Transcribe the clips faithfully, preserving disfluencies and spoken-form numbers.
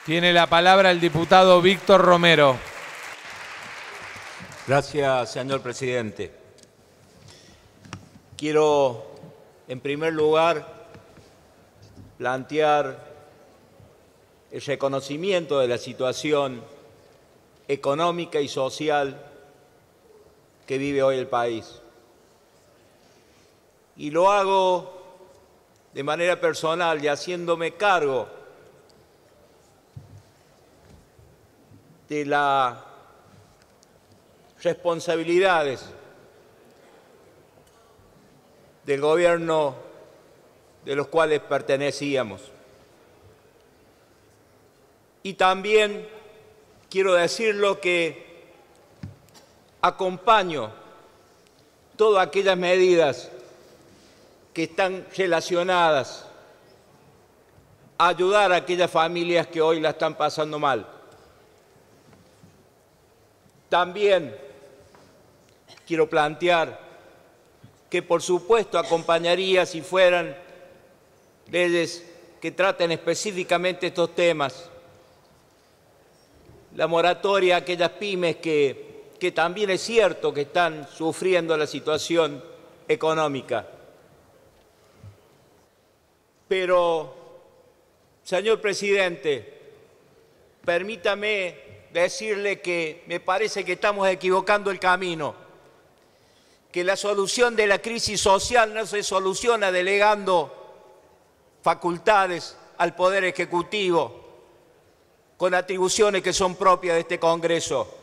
Tiene la palabra el diputado Víctor Romero. Gracias, señor presidente. Quiero, en primer lugar, plantear el reconocimiento de la situación económica y social que vive hoy el país. Y lo hago de manera personal y haciéndome cargo de las responsabilidades del gobierno de los cuales pertenecíamos. Y también quiero decirlo que acompaño todas aquellas medidas que están relacionadas a ayudar a aquellas familias que hoy la están pasando mal. También quiero plantear que, por supuesto, acompañaría si fueran leyes que traten específicamente estos temas, la moratoria a aquellas pymes que, que también es cierto que están sufriendo la situación económica. Pero, señor presidente, permítame decirle que me parece que estamos equivocando el camino, que la solución de la crisis social no se soluciona delegando facultades al Poder Ejecutivo con atribuciones que son propias de este Congreso.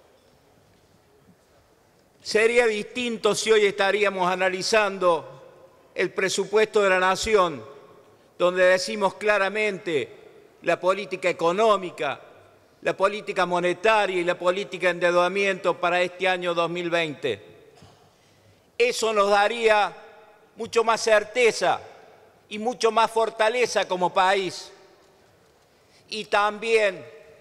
Sería distinto si hoy estaríamos analizando el presupuesto de la Nación, donde decimos claramente la política económica, la política monetaria y la política de endeudamiento para este año dos mil veinte. Eso nos daría mucho más certeza y mucho más fortaleza como país. Y también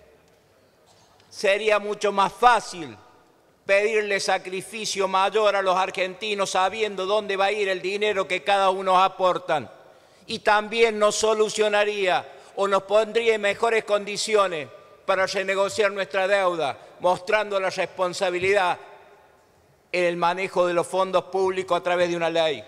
sería mucho más fácil pedirle sacrificio mayor a los argentinos sabiendo dónde va a ir el dinero que cada uno aportan. Y también nos solucionaría o nos pondría en mejores condiciones para renegociar nuestra deuda, mostrando la responsabilidad en el manejo de los fondos públicos a través de una ley.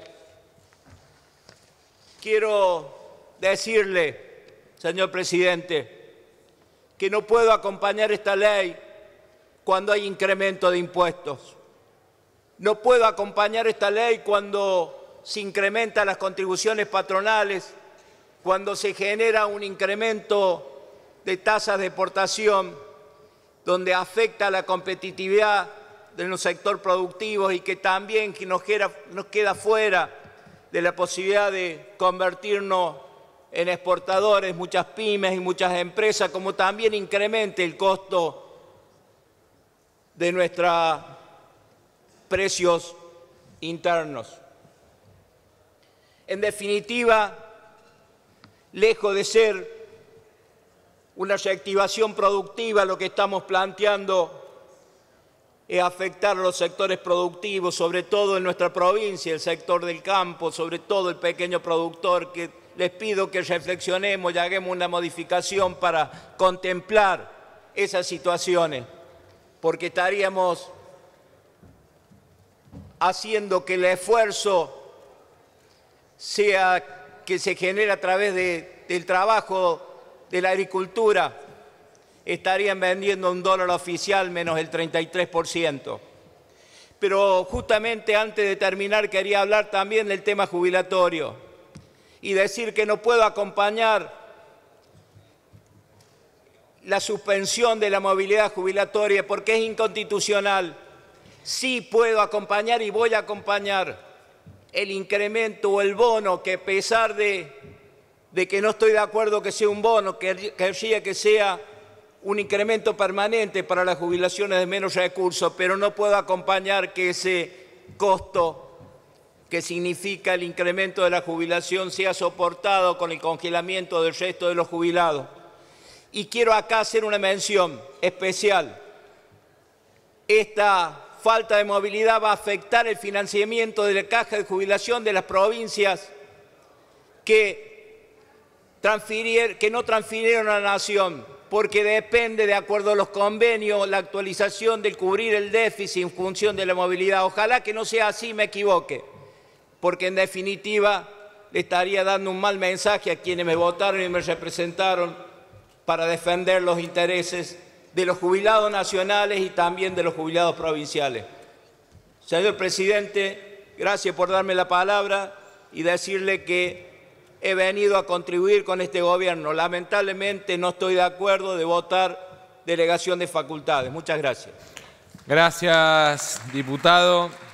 Quiero decirle, señor presidente, que no puedo acompañar esta ley cuando hay incremento de impuestos. No puedo acompañar esta ley cuando se incrementan las contribuciones patronales, cuando se genera un incremento de tasas de exportación, donde afecta la competitividad de los sectores productivos y que también nos queda, nos queda fuera de la posibilidad de convertirnos en exportadores, muchas pymes y muchas empresas, como también incremente el costo de nuestros precios internos. En definitiva, lejos de ser una reactivación productiva, lo que estamos planteando es afectar a los sectores productivos, sobre todo en nuestra provincia, el sector del campo, sobre todo el pequeño productor, que les pido que reflexionemos y hagamos una modificación para contemplar esas situaciones, porque estaríamos haciendo que el esfuerzo sea que se genera a través de, del trabajo de la agricultura, estarían vendiendo un dólar oficial menos el treinta y tres por ciento. Pero justamente antes de terminar quería hablar también del tema jubilatorio y decir que no puedo acompañar la suspensión de la movilidad jubilatoria porque es inconstitucional. Sí puedo acompañar y voy a acompañar el incremento o el bono que, a pesar de, de que no estoy de acuerdo que sea un bono, que querría que sea un incremento permanente para las jubilaciones de menos recursos, pero no puedo acompañar que ese costo que significa el incremento de la jubilación sea soportado con el congelamiento del resto de los jubilados. Y quiero acá hacer una mención especial. Esta falta de movilidad va a afectar el financiamiento de la caja de jubilación de las provincias que, transfirir, que no transfirieron a la Nación porque depende, de acuerdo a los convenios, la actualización del cubrir el déficit en función de la movilidad. Ojalá que no sea así, me equivoque, porque en definitiva le estaría dando un mal mensaje a quienes me votaron y me representaron para defender los intereses de los jubilados nacionales y también de los jubilados provinciales. Señor presidente, gracias por darme la palabra y decirle que he venido a contribuir con este gobierno. Lamentablemente no estoy de acuerdo de votar delegación de facultades. Muchas gracias. Gracias, diputado.